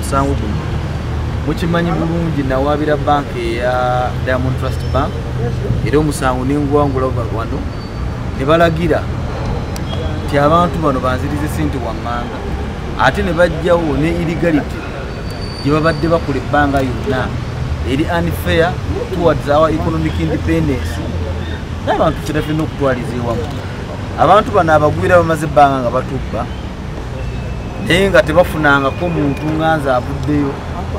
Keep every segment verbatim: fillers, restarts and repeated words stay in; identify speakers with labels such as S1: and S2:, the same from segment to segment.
S1: musango guno mukimanyi bulungi nawabira banki ya Diamond Trust Bank era omusango n'engwangula wano ne balagira nti abantu bano banzirize sente wammanga ate ne bajjawo ne illegality gye babadde bakola ebbanga yonna eri unfair towards our economic independence n'abantu fena fena okutwaliza ewamu abantu bano abagwira bamaze ebbanga nga batubba naye nga tebafunangako muntu nganza avuddeyo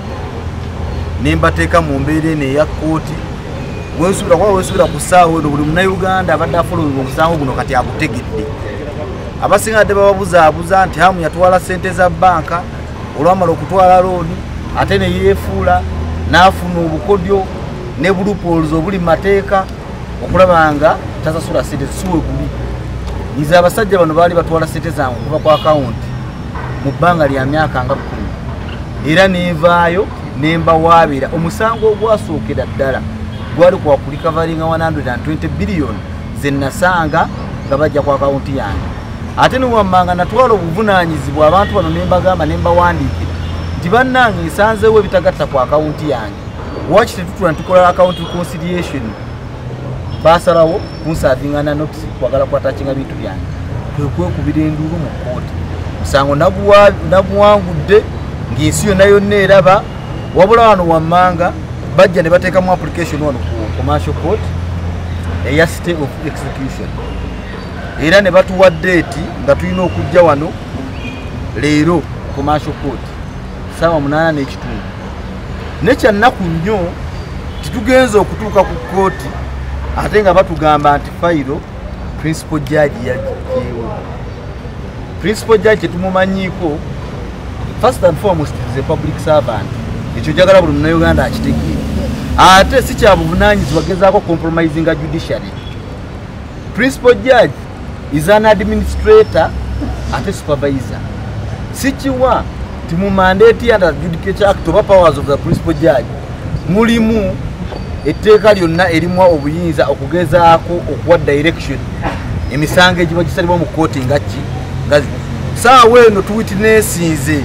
S1: nembateeka mu mbeera eno eya kkooti wensubira kuba wensubira ku ssaawa eno buli munnayuganda abadde afolowinga omusango guno kati agutegedde abasinga dde bababuzaabuza nti hamu yatwala ssente za banka olwamala okutwala looni ate ne yeefuula n'afuna obukodyo ne bulupools obuli mateeka okulaba nga tasasula ssente zisuwe guli nyize abasajja bano baali batwala ssente zange okuva ku akawunti mu bbanga lya myaka nga kkumi era neevaayo nembawaabira omusango ogwasookera ddala gwali kwa kulikavaringa one hundred twenty billion ze nasanga nga bajja ku akawunti yange ate niwammanga natwala obuvunaanyizibwa abantu bano nembagamba nembawandiikira nti bannange nsanzeewo ebitagatta ku akawunti yange waki tetutula ntukola account reconciliation basalawo kunsavinga na notice kwagala kwatakinga bintu byange kwekwekubira enduulu mu kkooti musango naguwangudde ng'ensi yonna yonna eraba wabula wano wammanga bajja ne bateekamu application wano ku commercial court eya stay of execution era ne batuwa date nga tulina okujja wano leero commercial court saawa munaana n'ekitundu nekyannaku nnyo titugenza okutuuka ku kkooti ate nga batugamba nti fayiro principal judge yajeewo principal judge kyetumumanyiiko first and foremost is a public servant ekyo njagala buli munnayuganda akitegeere ate si kya buvunaanyizibwa gezaako compromisinga judiciary principal judge is an administrator ate supervisor si kiwa ti mu mandate under Judicature Act oba powers of the principal judge mulimu etteeka lyonna erimu obuyinza okugezaako okuwa direction emisango egiba gisalibwa mu kkooti nga ki nga saawa eno tuwitinesinze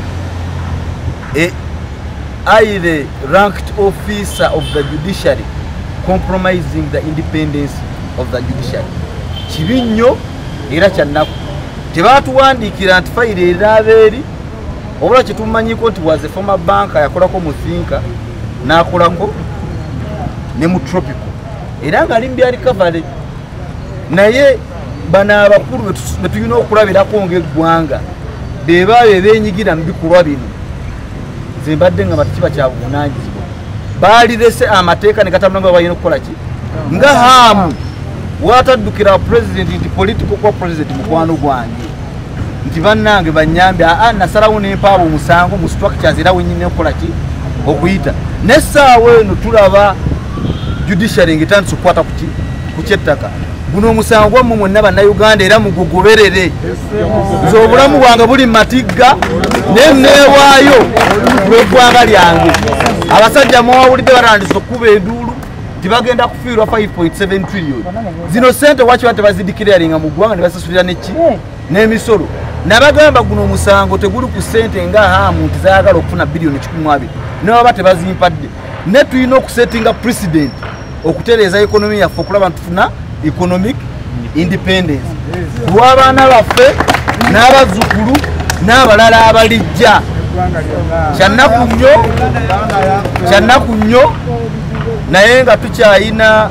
S1: e either ranked officer of the judiciary compromising the independence of the judiciary kibi nnyo era kyannaku tebatuwandiikira nti fayiro eraaba eri obula kyetumanyiko nti was a former banka yakolako mu thinka n'akolako ne mu tropical era nga limbi alikavale naye bano abakulu betulina okulabirako ng'eggwanga bebaayo ebeenyigira mu bikolwa bino nze mbadde nga batikiba kya buvunaanyizibwa baalirese amateeka ne gatambula nga balina okukola ki nga haamu wataddukira president nti political kwa president mukwano gwange nti bannange bannyambe aa nasalawo nempaaba omusango mu structures era wenyine okukola ki okuyita n'essaawa eno tulaba judiciary ng'etandise okukwata ku kyettaka guno omusango gwammwe mwenna bannayuganda era mugugoberere nze obulamu bwange buli matigga nenneewaayo lw'eggwanga lyange abasajja mwawulidde batandise okkuba enduulu tibagenda kufiirwa five point seven trillion zino sente wakiba tebazidikiraringa mu ggwanga ne basasulira neki n'emisolo nabagamba guno omusango teguli ku sente nga haamu nti zayagala okufuna biliyoni kikumi abiri nebaba tebazimpadde ne tulina okusettinga president okutereeza ekonomi yaffe okulaba ntufuna economic independence lw'abaana baffe n'abazzukulu n'abalala abalijja kyannaku nnyo kyannaku nnyo naye nga tukyayina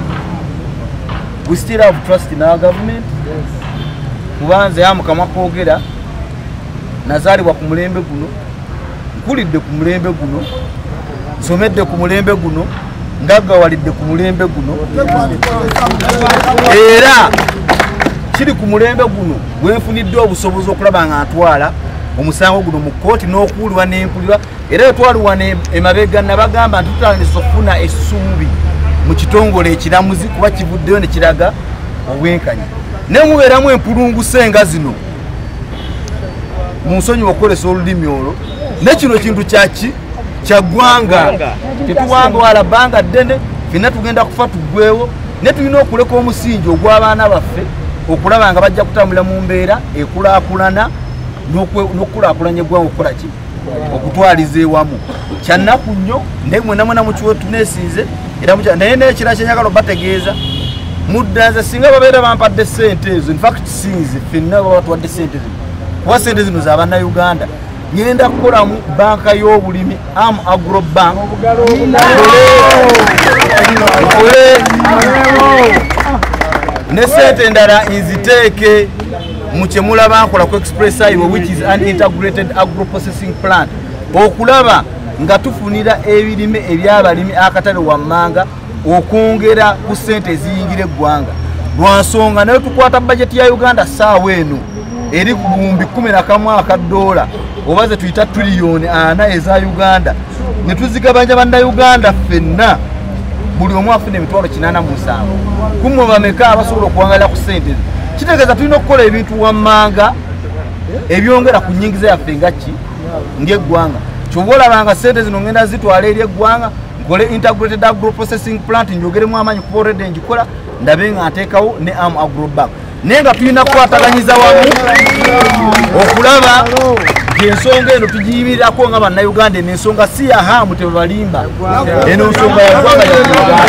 S1: we still have trust in our government kubanze yamukamwa kwogera nazaalibwa ku mulembe guno nkulidde ku mulembe guno nsomedde ku mulembe guno ngaggawalidde ku mulembe guno era kiri ku mulembe guno gwenfunidde obusobozi okulaba nga ntwala omusango guno mu kkooti n'okuwulirwa n'empulirwa era etwaliwa emabega nabagamba nti tutandise okufuna essuubi mu kitongole ekiramuzi kuba kivuddeyo ne kiraga obwenkanya ne mubeeramu empulunguse nga zino mu nsonyi okukolesa olulimi olwo ne kino kintu kyaki kyaggwanga tetuwangawala bbanga ddene fenna tugenda kufa tuggwewo ne tulina okuleka omusingi ogw'abaana baffe okulaba nga bajja kutambulira mu mbeera ekulaakulana n'okukulaakulanya eggwanga okukola ki okutwaliza ewamu kyannaku nnyo naye mwena mwena mukiwe tuneesiize era naye nekira kyenyagala bategeeza muddanza singa babeera bampadde ssente ezo infact sinze ffenna baba batuwadde ssente zino kuba ssente zino z'abannayuganda ngenda kukolamu banka y'obulimi am agro bank ne sente endala nziteeke mu kye mulaba nkola ku express highway which is an integrated agro processing plant okulaba nga tufunira ebirime ebyabalimi akatale wammanga okwongera ku ssente eziyingira eggwanga lwansonga naye tukwata bajeti ya Uganda saawa eno eri ku bihumbi kumi na kamu aka dola oba ze tuyita triliyoni ana eza Uganda ne tuzigabanya bannayuganda ffenna buli omu afuna emitwalo kinaana mu musanvu kumwe bameka abasobola okuwangalira ku ssente kitegeeza tulina okukola ebintu wammanga ebyongera ku nnyingiza yaffe nga ki ng'eggwanga ky'oba olabanga ssente zino ngenda zitwala eri eggwanga nkole integrated agro processing plant njogeremu amaanyi kuba already ngikola ndabe nga nteekawo ne am agro bank naye nga tulina kukwataganyiza wamu okulaba ng'ensonga eno tugiyimirirako nga bannayuganda eno ensonga si ya hamu tebabalimba eno nsonga ya ggwanga lya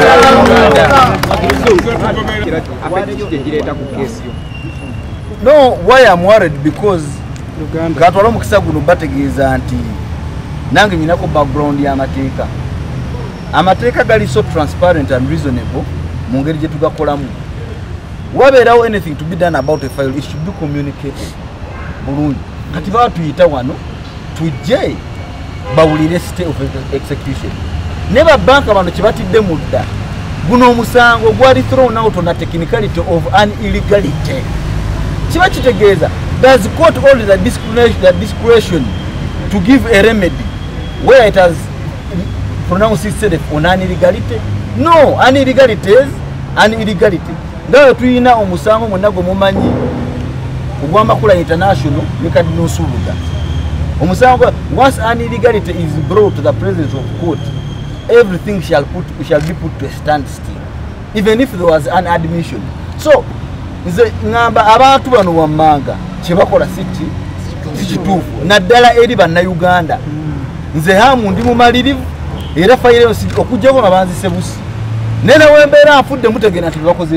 S1: Uganda. No, why I'm worried because katwala omukisa guno bategeeza nti nange nyinako background y'amateeka amateeka gali so transparent and reasonable mu ngeri gye tugakolamu wabeerawo anything to be done about a file it should be communicated bulungi kati baatuyita wano tujje bawulire state of execution ne babanka bano kye batidde mudda guno omusango gwali thrown out on a technicality of an illegality kiba kitegeeza does the court hold the discretion, the discretion to give a remedy where it has pronounced itself on an illegality? No, an illegality is an illegality. Ngawe tuyina omusango mwonna gwe mumanyi ogwamba kula international nikadino suluga omusango once an illegality is brought to the presence of court everything shall put shall be put to a standstill even if there was an admission. So nze ngamba abantu bano wammanga kye bakola siki sikituufu naddala eri bannayuganda nze hamu ndi mumalirivu era fayire okujjako nga banzise busi nena wembeera nfudde mutegena nti bakoze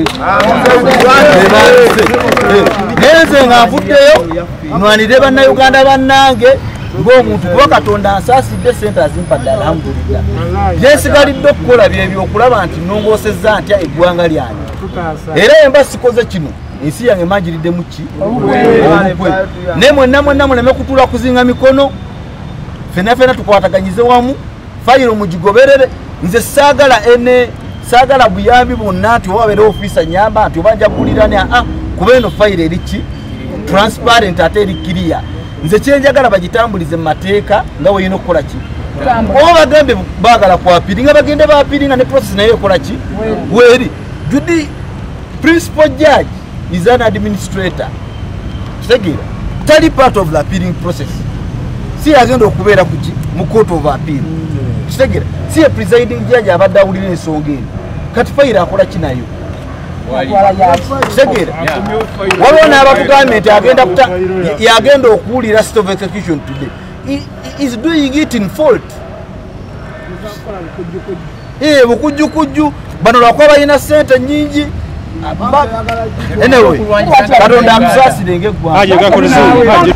S1: nenze nga nfuddeyo nwanire bannayuganda bannange ng'omuntu kuba Katonda ansaasidde sente azimpadde alhamdulillah byesigalidde okukola byebyo okulaba nti nnongoosezza ntya eggwanga lyange era emba sikoze kino ensi yange manjiridde muki obukwe naye mwenna mwenna muleme kutuula kuzinga mikono fena fena tukwataganyize wamu fayiro mugigoberere nze saagala ene saagala buyambi bonna nti wabeera ofiisa nyamba nti obanja kulirani aa kuba eno fayiro eriki transparent ate eri clear nze kyenjagala bagitambulize mu mateeka nga weeyina okukola ki oba bagambe baagala kwapiri nga bagende baapiri nga ne process naye ekola ki weeri judi principal judge is an administrator kitegeera tali part of the appealing process si agenda okubeera kuki mu court of appeal kitegeera si a presiding judge abadde awulira ensonga eno kati fayiro akola ki nayo kitegeera waliwo n'abatugambye nti agenda yagenda okuwulira state of execution today he is doing it in fault eh bukujjukujju bano lwakuba balina ssente nnyingi anyway Katonda amusaasire ng'eggwanga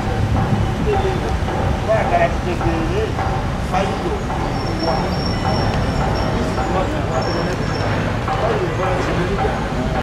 S1: Thank you.